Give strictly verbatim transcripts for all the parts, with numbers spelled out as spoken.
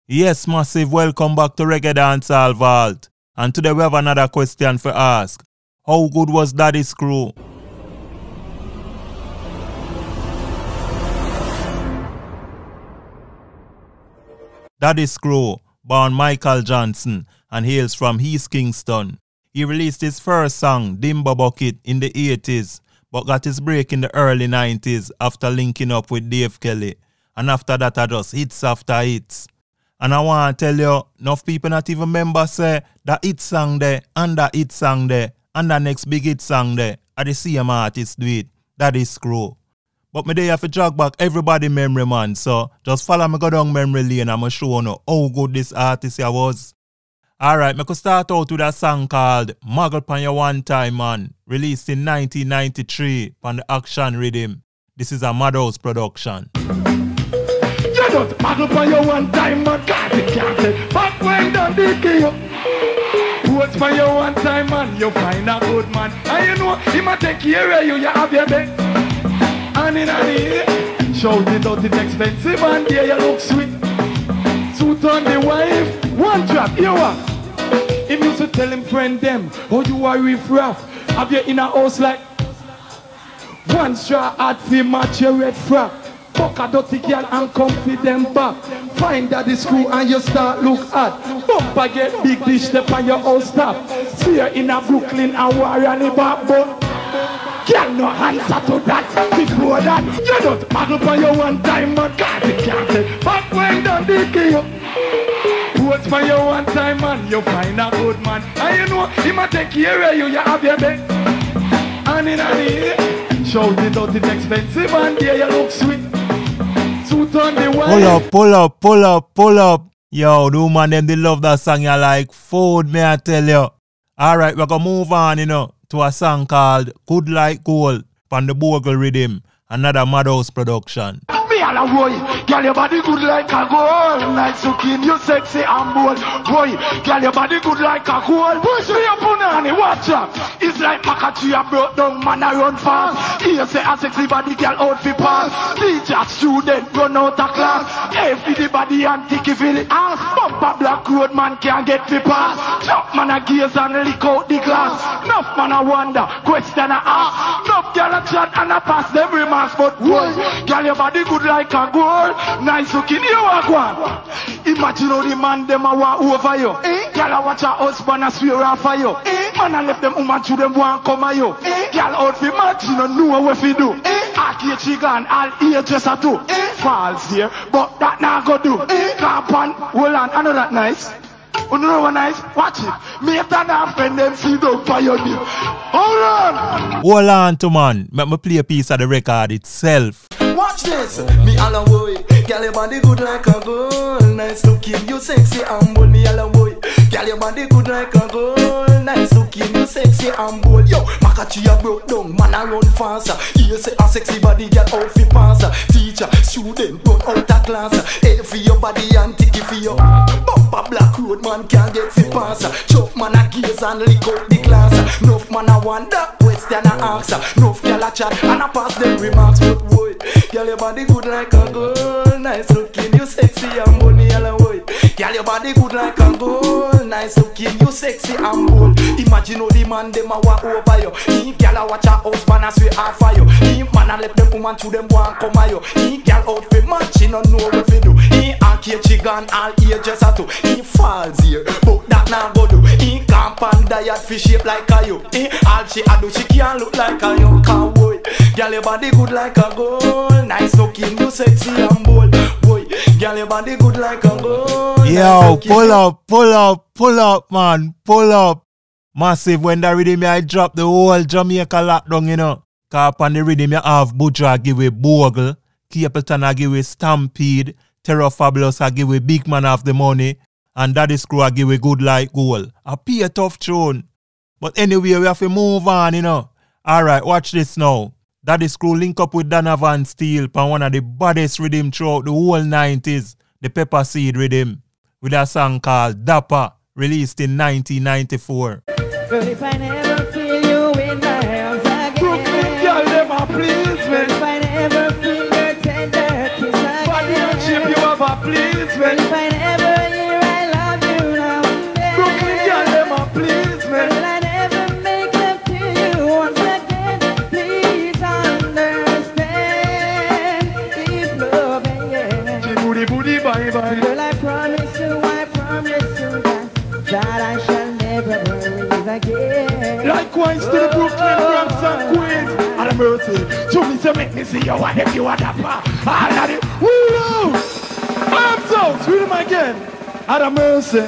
Yes, Massive, welcome back to Reggae Dancehall Vault. And today we have another question for ask. How good was Daddy Screw? Daddy Screw, born Michael Johnson and hails from East Kingston. He released his first song, Dimba Bucket, in the eighties, but got his break in the early nineties after linking up with Dave Kelly. And after that, I just hits after hits. And I want to tell you, enough people not even remember say that hit song there, and that hit song there, and the next big hit song there, are the same artist do it. Daddy Screw. But me there have to jog back everybody memory, man. So just follow me go down memory lane and I'm show you how good this artist here was. Alright, me could start out with a song called Muggle Pan Ya One Time Man, released in nineteen ninety-three on the Action Rhythm. This is a Madhouse production. You don't muggle pan your one time, man, cause it can't say. Back when done the kill you. Post pan your one time, man, you find a good man. And you know, he might take care of you, you have your bed. And in a day, shout it out, it's expensive, and there you look sweet. Suit on the wife, one drop, you are. If you should tell him friend them, oh you are riff-raff. Have you in a house like one straw hat fi match your red frack. Fuck a dirty girl and comfy them back. Find Daddy Screw and you start look at. Bumper get big dish step on your house top. See you in a Brooklyn and war and the backbone. Girl no answer to that. Before that, you don't muggle for your one time, man, cause it can't say. Back when done the kill you. Post for your one time, man, you find a good man. And you know, he might take care of you, you have your bed. And in a day, shout it out, it's expensive, and there you look sweet. Suit on the way. Pull up, pull up, pull up, pull up. Yo, the woman them, they love that song, you like food, me I tell you. Alright, we're gonna move on, you know, to a song called Good Like Gold on the Bogle Rhythm, another Madhouse production. Me all a boy, girl your body good like a gold. Nice looking, you sexy and bold. Boy, girl your body good like a gold. Push me up on honey, watch out. It's like Makachi a broke down, man I run fast. Here say a sexy body girl out fi pass. Teacher, student, run out of class. Hey, fi the body and ticky fi the ass. Bumper black road, man can't get fi pass. Chop man a gaze and lick out the glass. Enough man a wonder, question a ask. Enough girl a chat and a pass them remarks. But boy, girl your body good like a gold. Nice looking, you are one. Imagine how the man them a walk over you. Eh? Girl a watch a husband a swear off for you. Eh? Man a left them woman to them want come a you. Eh? Girl out fi match, you don't know what fi do. Eh? Aki chigan, all ear just a two. Eh? Falls here, but that now go do. Eh? Camp on, hold on, I know that nice. You know what nice? Watch it. Me if that friend them see don't pioneer. Hold on. Hold on to man. Let me play a piece of the record itself. Watch this. Me all a boy. Girl your body good like a gold. Nice looking, you sexy and bold. Me all a boy. Girl your body good like a gold. Nice looking, you sexy and bold. Yo, Makachi a broke down, man a run faster. Here say a sexy body girl out fi pass. Teacher, student, run out of class. Head for your body and ticky for your bumper black road, man can't get fi pass. Chop man a gaze and lick out the glass. Nuff man a wonder, question a answer. Nuff girl a chat and a pass them remarks. But boy, girl your body good like a gold. Nice looking, you sexy and bold. Me all a boy. Girl your body good like a gold. Nice looking, you sexy and bold. Imagine how the man them a walk over you. He girl a watch a husband a swear off for you. He man a left them woman to them want come a you. He girl out fi match, he no know what fi do. He and K gone all ages a two. He falls here, but that now go do. He camp and diet fi shape like a you. He all she a do, she can't look like a you. Cowboy, girl your body good like a gold. Nice looking, you sexy and bold. Boy, girl your body good like a gold. Yo, nice pull up, pull up, pull up, man, pull up. Massive, when the rhythm I drop the whole Jamaica lockdown, you know. Cause on the rhythm you have Butcher give away Bogle, Capleton I give away Stampede, Terror Fabulous I give away Big Man of the Money, and Daddy Screw I give away Good Like Gold. A pay a tough tune. But anyway, we have to move on, you know. Alright, watch this now. Daddy Screw link up with Donovan Steele on one of the baddest rhythm throughout the whole nineties, the Pepper Seed rhythm, with a song called Dapper, released in nineteen ninety-four. But if I never feel you in my arms again, Brooklyn girl, them a please me. if I never feel your tender kiss again, Body and shape, you have a please me. if I never Well, I promise you, I promise you that, that I shall never believe again. Likewise to the Brooklyn, Bronx and Queens. And a mercy. To me, so make me see you and if you are that far. All of it. Woo! Arms out. Read them again. And a mercy.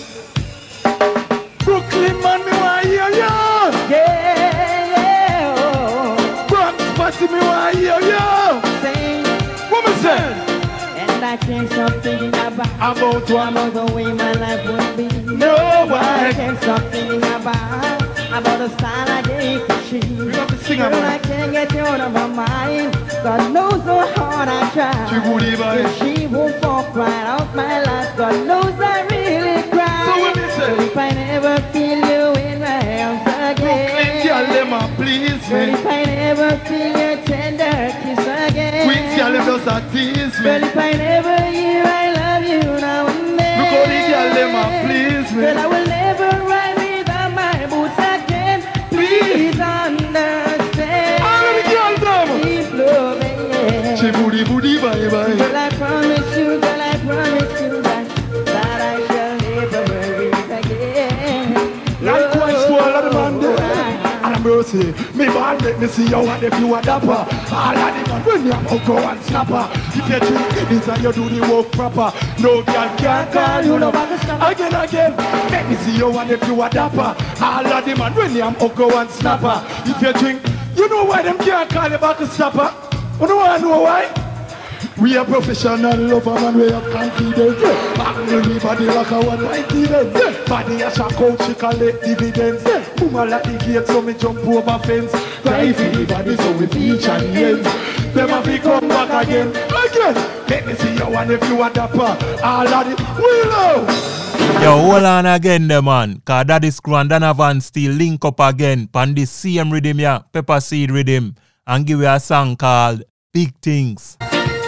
Brooklyn man, me want to hear you. Yeah, yeah, oh. Bronx party, me want to hear you. Sing. What me say? And I can't stop thinking about About what? about the way my life would be. No, I why? can't stop thinking about about the style I gave to she. We got to sing Girl, about I it. can't get you out of my mind. God knows how hard I try. She would even. If she won't walk right out my life, God knows I really cry. So what me say? If I never feel you in my arms Brooklyn girl, again. them a please Girl, me. if I never feel your tender kiss again. Queens girl, them just a tease Well, me. if I never hear I love you now and then. Look how the girl, them a please me. Well, I will never ride without my boots again. Please understand. All of the girls, them. Keep loving, yeah. She booty booty bye bye. Girl, I promise you, girl, I promise you that, that I shall never believe again. Likewise to all of the man there. Oh, And a mercy. Me man make me see you and if you a dapper. All of the man when you a go and snapper. If you drink this and you do the work proper. No girl can call you no. Again, again. Make me see you and if you a dapper. All of the man when you a go and snapper. If you drink, you know why them can't call you back a stopper? You know why? Know why? We are professional lover man, we have confidence. And the body like a one ninety then. Body a shock out, she collect dividends. Woman like the gate, so me jump over fence. Cry for the body, so we teach and ends. Them have to come back again, again. Let me see you and if you are dapper. All of it, we know. Yo, hold on again there, man. Cause Daddy Screw and Donovan still link up again pan this same rhythm ya, Pepper Seed rhythm, and give you a song called Big Things.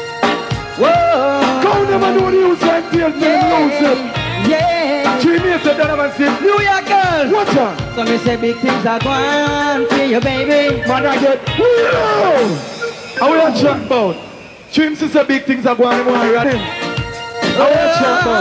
whoa. Go never know the use like tail, tell them lose it. Yeah. Three minutes of Donovan said, New York girl. watch out. So me say big things are going for you, baby. Man, I get, whoa! How we are chat about? Trim sister big things are going on right him. How we are chat about?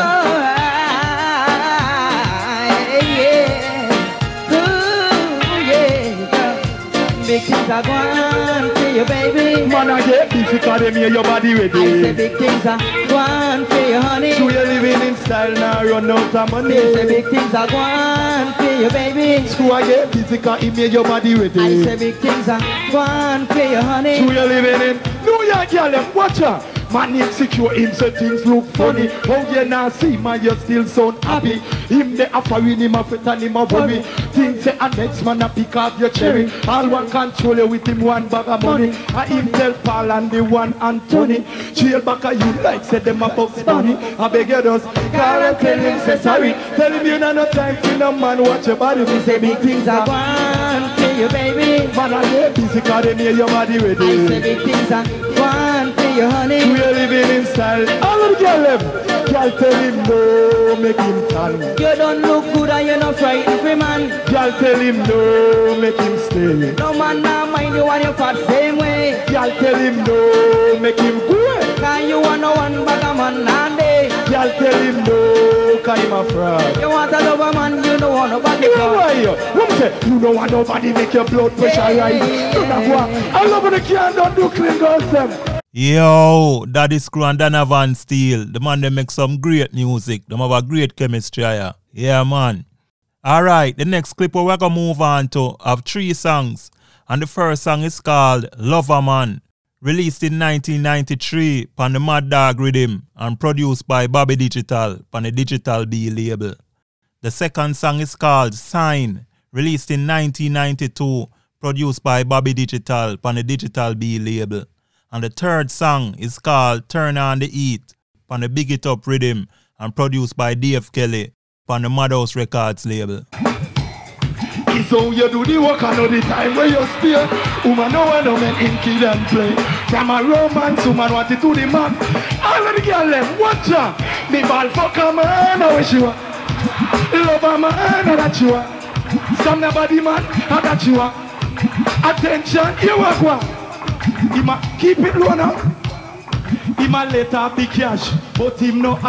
Big things are going for you, baby. Man, I get difficult to hear your body I say ready. big things are going for you, honey. So you're living in style now, run out of money. Me say big things are going for you, baby. So I get physical, to hear your body I ready. say big things are going for you, honey. So you're living in New York, girl, them watch her. Man insecure, him say things look funny. How you not see man, you still sound happy. Him the offering, him a fit and him a worry. Things say a next man a pick up your cherry. All one control you with him one bag of money. And him tell Paul and the one Anthony. Chill back a you like say them about money. I beg you just call and tell him say sorry. Tell him you not no time for no man watch your body. Me say big things are going for you, baby. Man I get busy cause they make your body I say ready. big things are going for you, honey. We are living in style. All of the girl them. Girl tell him no, make him tan. You don't look good and you're not frightened for man. Girl tell him no, make him stay. No man now mind you and you fat same way. Girl tell him no, make him go. Cause you want no one bag of man and day. Girl tell him no, cause him a fraud. You want a lover man, you don't want nobody. You know why? What me say? You don't want nobody make your blood pressure rise. You know what? I love when the can don't do clean girls them. Yo, Daddy Screw and Donovan Steele. The man they make some great music. They have a great chemistry here. Yeah, man. Alright, the next clip we're gonna move on to have three songs. And the first song is called Lover Man. Released in nineteen ninety-three on the Mad Dog Rhythm and produced by Bobby Digital on the Digital B label. The second song is called Sign. Released in nineteen ninety-two, produced by Bobby Digital on the Digital B label. And the third song is called Turn On The Heat on the Big It Up Rhythm and produced by Dave Kelly on the Madhouse Records label. It's how you do the work and all the time where you spare. Woman no one no make him kid and play. From a romance, woman want it to the man. All of the girl them, watch her. Me ball fuck a man, I wish you are. Love a man, I that you are. Some nobody man, I that you are. Attention, you are one. He ma keep it low now. He ma let her big cash, but him no had.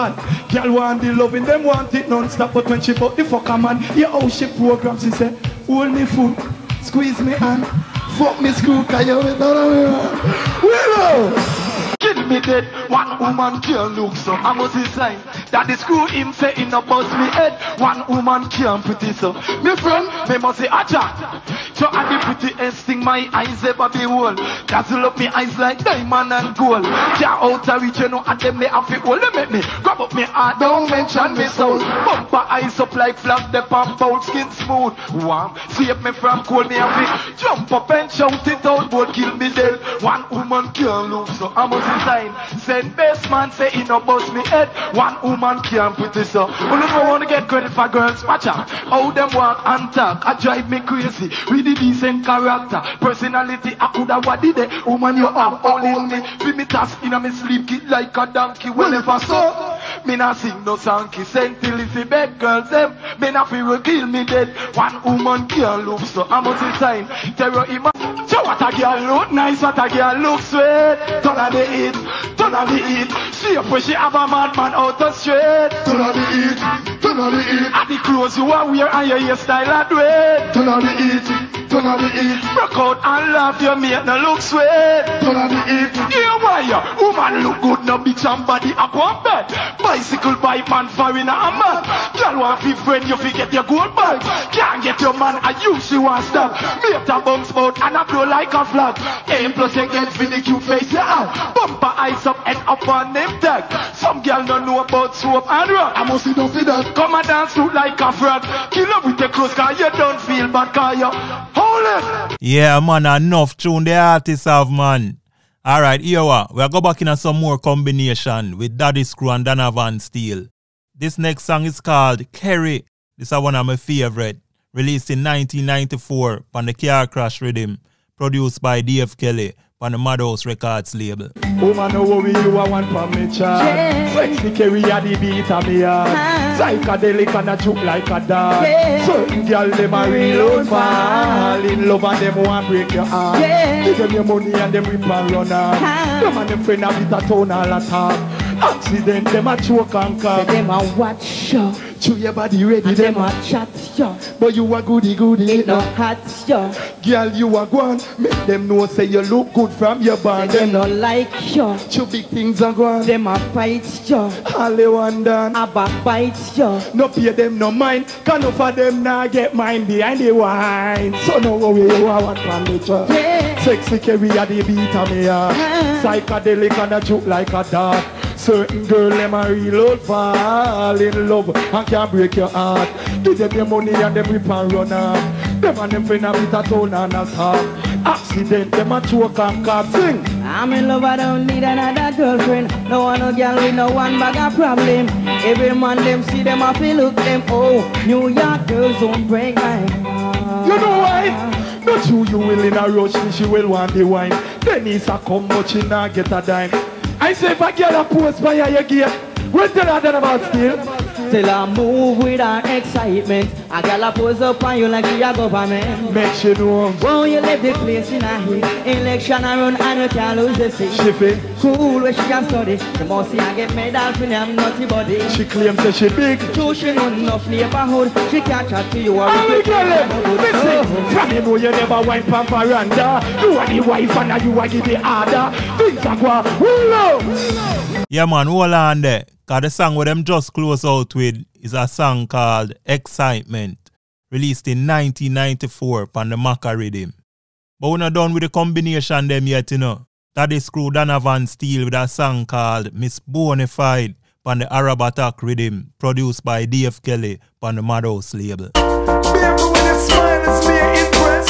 Girl want the loving, them want it non-stop. But when she bought the fucker man, yeah, how she program, she say, hold me foot, squeeze me hand, fuck me screw, cause you with all me man. Willow! Kill me dead, one woman can't look so. I must sign that the screw him say in a bust me head. One woman can't pretty so. Me friend, me must say acha. So I the prettiest thing my eyes ever behold. Dazzle up me eyes like diamond and gold. Can't out of reach, you know, and them me have it all. They make me grab up me heart, don't mention me soul. Bumper eyes up like flag, the pump out, skin smooth. Warm, save me from cold, me have it. Jump up and shout it out, but kill me dead. One woman can't look so. I must sign. Send best man say he no bust me head. One woman can't put this up. But look, I wanna get credit for girls. Watch out. How them walk and talk, I drive me crazy. With the decent character, personality, I coulda what did it. Woman, you have only me. Be me task in a me sleep, get like a donkey. Well, if I so, me not sing no song. Send till if you beg girls them, me not feel kill me dead. One woman can't look so. I must sign. Terror ima. So what a girl look nice, what a girl look sweet. Turn on the heat, turn on the heat. See if she have a madman out the street. Turn on the heat, turn on the heat. And the clothes you are wear and your hairstyle are do it. Turn on the heat, turn on the heat. Rock out and laugh, your mate no look sweet. Turn on the heat. Yeah, why ya? Woman look good, no big somebody up on bed. Bicycle bike man foreigner a man. Girl want fi friend, you fi get your gold bag. Can't get your man, and you she want stop. Mate a bounce bout and a blow like a flag. Aim plus you get for the cute face you have. Bumper eyes up and up on them tag. Some girl don't know about soap and rock. I must see don't see that. Come and dance through like a frog. Kill up with your clothes cause you don't feel bad cause you hold it. Yeah man, enough tune the artists have man. Alright, here we are. We'll go back in some more combination with Daddy Screw and Donovan Steele. This next song is called Kerry. This is one of my favorite. Released in nineteen ninety-four on the Car Crash Rhythm. Produced by Dave Kelly on the Madhouse Records label. Woman, no worry, you are one for me, child. Yeah. Sexy carry a the beat of me heart. Ah. Psychedelic and a choke like a dog. Yeah. Certain girl, them a real old fall in love and them want break your heart. Yeah. Give them your money and them rip and run off. Ah. Them and them friend a bit a tone all a talk. Accident, them a choke and cock. Them a watch you. Chew your body ready, and them a chat you. But you a goody goody. Ain't no hot you. Girl, you a gone. Make them know say you look good from your band. Them no like you. Two big things are gone. Them a fight you. All they want done. A backbite you. No pay them no mind. Can no for them now get mine behind the wine. So no worry, you are one from nature. Yeah. Sexy carry a the beat of me heart. Ah. Psychedelic and a joke like a dog. Certain girl, them a real old fall in love and can't break your heart. Give them your money and them rip and run off. Them and them friend a bit a tone and a talk. Accident, them a choke and cough. Sing. I'm in love, I don't need another girlfriend. No one no girl with no one bag of problem. Every man them see them, I feel look them. Oh, New York girls don't break my heart. You know why? Not you, you will in a rush, she will want the wine. Denise a come, but she not get a dime. I say if a girl a post by your gate, what tell her that about still? Till I move with her excitement. A girl a pose up on you like she a government. Make she know. Whoa, you left the place in a heat. Election around and you can't lose the seat. She fit. Cool where she can study. The most see I get medal for them naughty body. She claims that she big. True, she know enough neighborhood. She can't chat to you or how we get it? Listen, from you know you never wine from veranda. You are the wife and you are the other. Things are going, we love. Yeah man, hold on there. Cause the song where them just close out with is a song called Excitement, released in nineteen ninety-four on the Maca Rhythm. But we're not done with the combination them yet, you know. Daddy Screw Donovan Steele with a song called Miss Bonafide on the Arab Attack Rhythm, produced by Dave Kelly on the Madhouse label. Baby, when you smile, it's me impressed.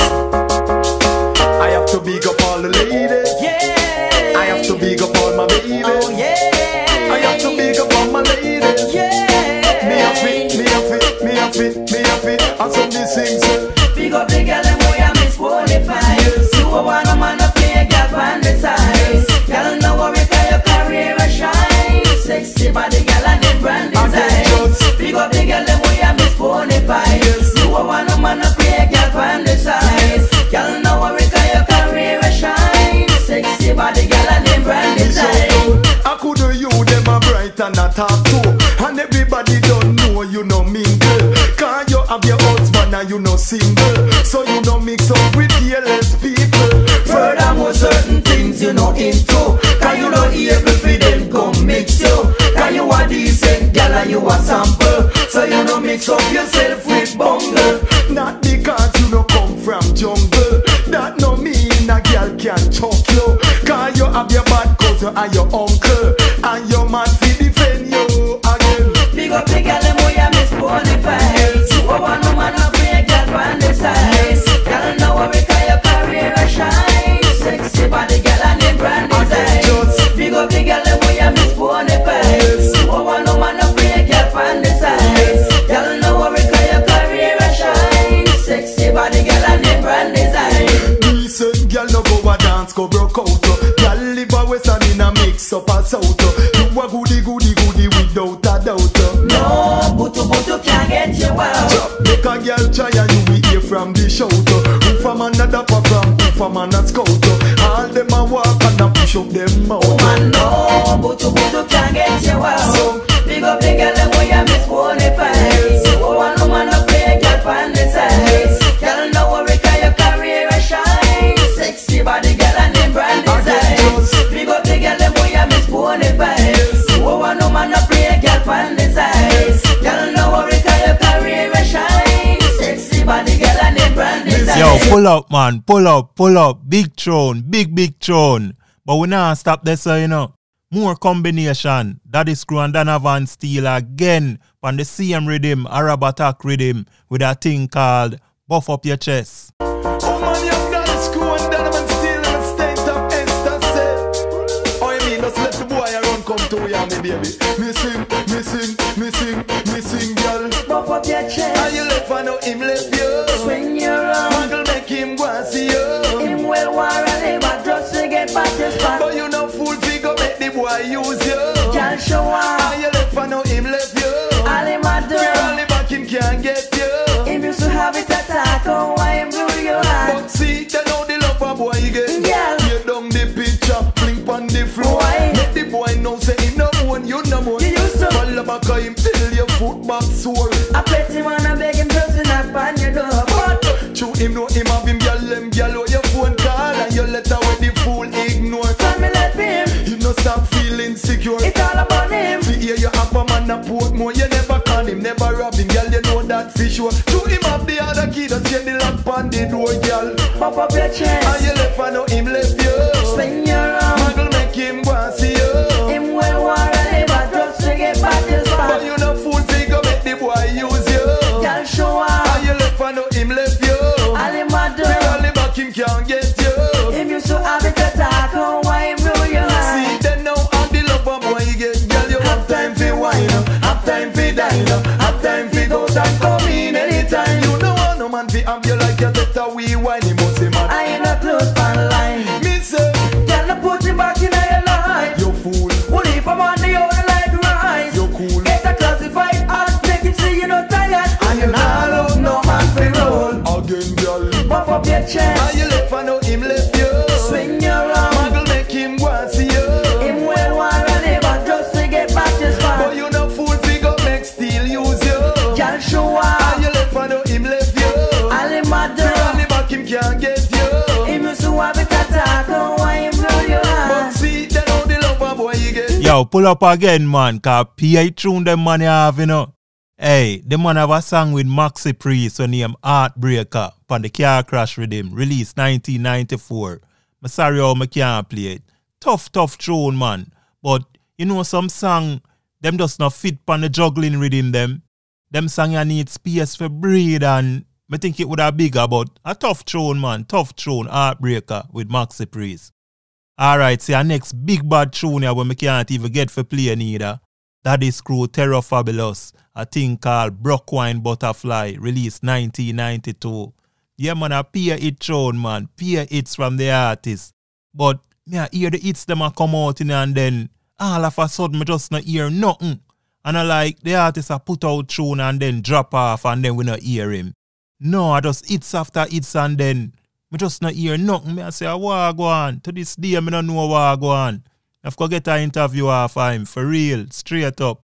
I have to big up all the ladies. Yeah. I have to big up all my babies. Oh, yeah. I have to big up all my ladies. Yeah. Me a fit, me a fit, me a fit, me a fit. And some these things. Big up the girl and boy, I miss qualified. Yes. You a one man to play a girl on the side. Girl, no worry, cause your career a shine. Sexy body girl and them brand design. Big up the girl and boy, I miss qualified. Yes. You a one man to play a girl on the side. Girl, no worry, cause your career a shine. Sexy body girl and them brand design. I could do you, them a bright and a top too. you no single, so you no mix up with careless people. Furthermore, certain things you no into, can you not able for them come mix you? Can you a decent gal and you a sample, so you no mix up yourself with bungle. Not because you no come from jungle, that no mean a gal can choke you. Cause you have your bad cousin and your uncle, and your man fi defend you again. Big up the gal them way I miss Boniface. Oh, one no man up here, gal on the size. Gal know what we call your career a shine. Sexy body gal and them brand design. Big up the gal them way I miss Boniface. Oh, one no man up here, gal on the size. Gal know what we call your career a shine. Sexy body gal and them brand design. Decent gal no go a dance, go broke out. Gal live a western in a mix up a south. You a goody goody goody without a doubt. No, butu butu can't get you out. Make a girl try and you will hear from the shout. Who from another pop from, who from another scout. All them a walk and a push up them mouth. Oh man, no, butu butu can't get you out. So, big up the girl them way I miss Boniface. Oh, one woman no play girl from the size. Girl know what we call your career a shine. Sexy body girl and them brand design. Big up the girl them way I miss Boniface. Oh, one woman no play girl from the size. Girl know what we call your career a shine. Sexy body girl and them brand design. Yo, pull up, man, pull up, pull up. Big throne, big, big throne. But we not stop there, so you know. More combination. Daddy Screw and Donovan Steele again on the same rhythm, Arab attack rhythm, with a thing called Buff Up Your Chest. oh man, you got a screw and Donovan Steele and state of ecstasy. Oh, you mean, just let the boy run come to you, me baby. Missing, missing, missing, missing, girl. Buff up your chest. And you left and now him left you. Swing your arm. Muggle make him go and see you. Him well war and him a just to get back to spot. But you no fool figure make the boy use you. Can't show off. And you left and now him left you. All him a do. You're only back him can't get you. Him used to have it attack. Oh, why him blew your hand? But see, they know the love a boy get. Yeah. You down the picture, blink on the floor. Why? Make the boy know say him no one, you no more. You used to. Follow back on him till your foot back sore. I bet him and I beg him just to knock on your door. But True him know him have him gyal them gyal oh your phone call and your letter with the fool ignore. can me let him. You no stop feeling secure. It's all about him. See here you have a man a port more. You never con him, never rob him, gyal. You know that for sure. True him have the other key, just get the lock on the door, gyal. Buff up your chest. And you left and now him left you. Swing your arm. Muggle make him go and see you. Him well war and him a just to get back to But spot. you no fool figure make the boy use you. Can't show off. And you left and now him left you. All him a do. The only back him can't get you. Him used to have it attack. Oh, why him blew your See hand? then now all the love a boy get. Girl you have time for wine, have time for dine, have time for go and come in anytime. You know want no man fi have you like you let a wee wine. He must be mad. I ain't a close fan line. Me say Can I put him back in your life? you fool, Well, if I'm on the other like rise, you cool. get a classified art, make him see you not tired. And you not love no man for roll. Again, girl. Buff up your chest, And you left and now him left you. swing your arm. Muggle make him go and see you. Him well war and him a just to get back to But spot. you no fool figure make still use you. Can't show And off. you left and now him left you. All him a The only do. back him can't get you. Him used to have it attack. Oh, why him blow your But hand? see, they know the love a boy you get. Yo, pull up again, man, cause P I tune them man you have, you know. Hey, the man have a song with Maxi Priest named Heartbreaker on the Car Crash Rhythm, released nineteen ninety-four. I'm sorry how I can't play it. Tough, tough tune, man. But, you know, some song, them just not fit on the juggling rhythm, them. Them song you need space for breathe, and I think it would have bigger, but a tough tune, man. Tough tune, Heartbreaker with Maxi Priest. Alright, see our next big bad tune here when we can't even get for play neither. Daddy Screw Terror Fabulous, a thing called Brookwine Butterfly, released nineteen ninety-two. Yeah, man, a peer hit tune, man. Peer hits from the artist. But me I hear the hits them a come out in and then all of a sudden me just not hear nothing. And I like the artist a put out tune and then drop off and then we not hear him. No, I just hits after hits and then me just not hear nothing. Me I say, what go on? To this day, me don't know what go on. I've got to get an interview off of him, for real, straight up.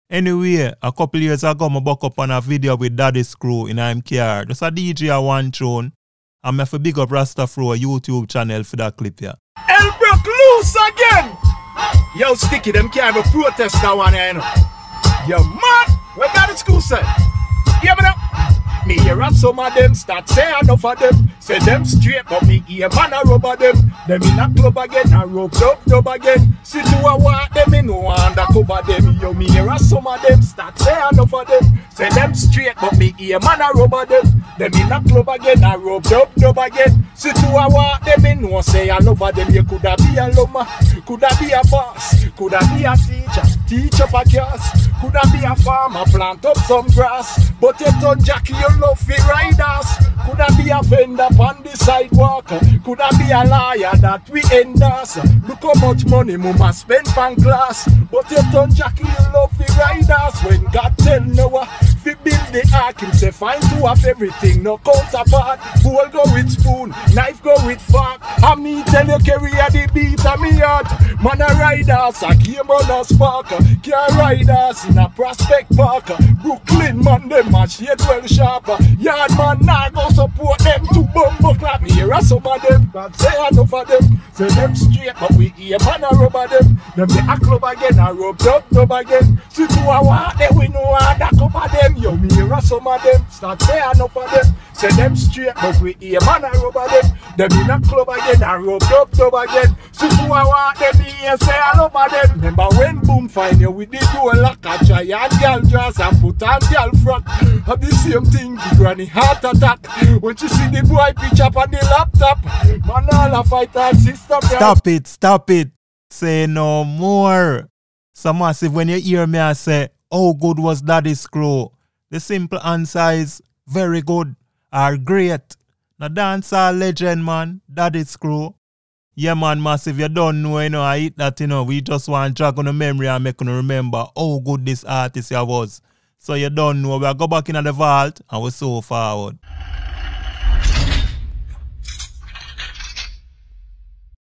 Anyway, a couple years ago, I buck up on a video with Daddy Screw in M K R. Just a D J at one tune. And I have to big up Rastafro YouTube channel for that clip here. Elbrook loose again! Yo, Sticky, them can't have a protest that one here, you know. Yo, man, where Daddy Screw say? Yeah, me now. Me hear of some of them start say enough of them. Say them straight, but me hear man a rubber them. Them in a club again, and rope up, dub again. See to a walk them, me no undercover them. Yo, me hear of some of them start say enough of them. Say them straight, but me hear man a rubber them. Them in a club again, and rope up, dub again. See to a walk them, me no say enough of them. You coulda be a luma, coulda be a boss, coulda be a teacher, teach up a class, coulda be a farmer, plant up some grass. But you turn Jackie, you love fit riders. Coulda be a vendor on the sidewalk. Coulda be a liar that we endorse. Look how much money mama spend on class. But you turn Jackie, you love fit riders. When God tell Noah, fi build the ark, him say find two of everything, no counterpart. Bowl go with spoon, knife go with fork. And me tell you carry a the beat of me heart. Man a riders, a game on a spark. Car riders in a Prospect Park. Brooklyn man, them match yet well sharper. Yard man nah go support them to bumbo clap. Me hear a some of them, but say enough of them. Say them straight, but we hear man a rubber them. Them be a club again, a rub dub dub again. See to a walk, they we know how that cover them. Yo, me hear a some of them, start say enough of them. Say them straight, but we hear man a rubber them. Them in a club again, a rub dub dub again. See to a walk, they be here say enough of them. Remember when Boom find you with the door lock, a giant girl dress and put on girl front. Have the same thing, the granny heart attack. When she see the boy pitch up on the laptop, man all a fight her sister. Stop it, stop it. Say no more. So massive, when you hear me I say, how good was Daddy Screw? The simple answer is very good or great. Now dancer legend man, Daddy Screw. Yeah man, massive, you don't know, you know, I eat that, you know, we just want to drag on the memory and make you remember how good this artist was. So you don't know, we'll go back in the vault and we'll so forward.